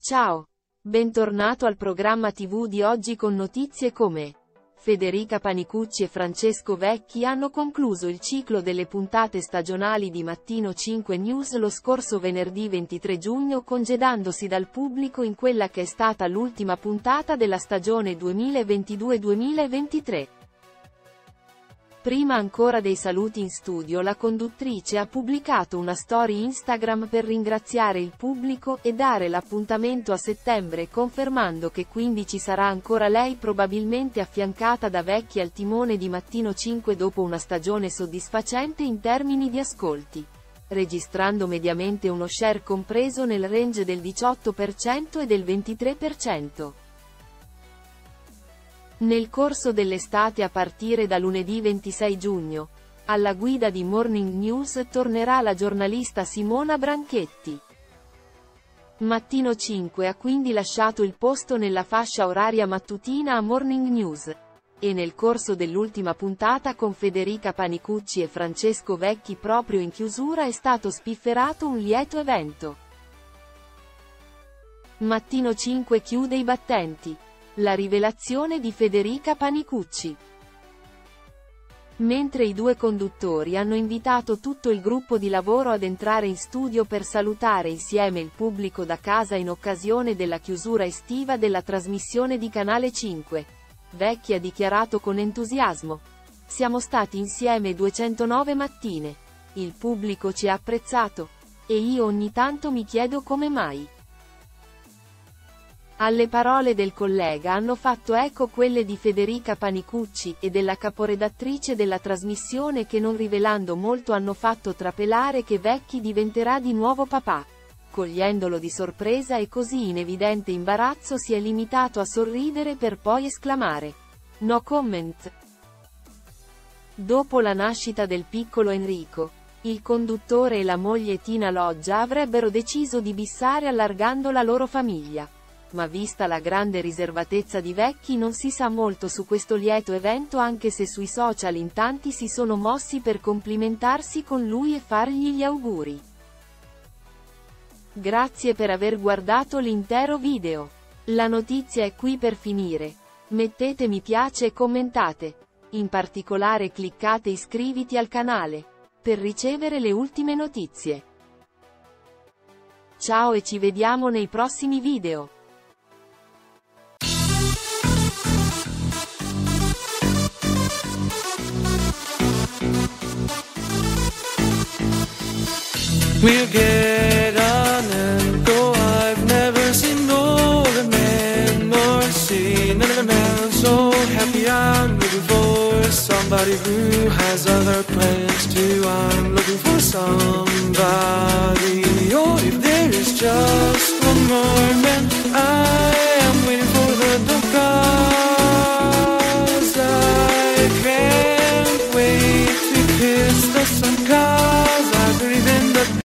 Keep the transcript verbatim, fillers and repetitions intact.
Ciao! Bentornato al programma tivù di oggi con notizie come Federica Panicucci e Francesco Vecchi hanno concluso il ciclo delle puntate stagionali di Mattino cinque News lo scorso venerdì ventitré giugno congedandosi dal pubblico in quella che è stata l'ultima puntata della stagione duemilaventidue duemilaventitré. Prima ancora dei saluti in studio la conduttrice ha pubblicato una story Instagram per ringraziare il pubblico e dare l'appuntamento a settembre confermando che quindi ci sarà ancora lei probabilmente affiancata da Vecchi al timone di Mattino cinque dopo una stagione soddisfacente in termini di ascolti, registrando mediamente uno share compreso nel range del diciotto per cento e del ventitré per cento. Nel corso dell'estate a partire da lunedì ventisei giugno, alla guida di Morning News tornerà la giornalista Simona Branchetti. Mattino cinque ha quindi lasciato il posto nella fascia oraria mattutina a Morning News. E nel corso dell'ultima puntata con Federica Panicucci e Francesco Vecchi proprio in chiusura è stato spifferato un lieto evento. Mattino cinque chiude i battenti. La rivelazione di Federica Panicucci. Mentre i due conduttori hanno invitato tutto il gruppo di lavoro ad entrare in studio per salutare insieme il pubblico da casa in occasione della chiusura estiva della trasmissione di Canale cinque, Vecchi ha dichiarato con entusiasmo: "Siamo stati insieme duecentonove mattine. Il pubblico ci ha apprezzato. E io ogni tanto mi chiedo come mai". Alle parole del collega hanno fatto eco quelle di Federica Panicucci, e della caporedattrice della trasmissione che non rivelando molto hanno fatto trapelare che Vecchi diventerà di nuovo papà. Cogliendolo di sorpresa e così in evidente imbarazzo si è limitato a sorridere per poi esclamare: "No comment". Dopo la nascita del piccolo Enrico, il conduttore e la moglie Tina Loggia avrebbero deciso di bissare allargando la loro famiglia. Ma vista la grande riservatezza di Vecchi non si sa molto su questo lieto evento, anche se sui social in tanti si sono mossi per complimentarsi con lui e fargli gli auguri. Grazie per aver guardato l'intero video. La notizia è qui per finire. Mettete mi piace e commentate. In particolare cliccate iscriviti al canale per ricevere le ultime notizie. Ciao e ci vediamo nei prossimi video. We'll get on and go. I've never seen older men nor seen another man so happy. I'm looking for somebody who has other plans too. I'm looking for somebody. Oh, if there is just one more man I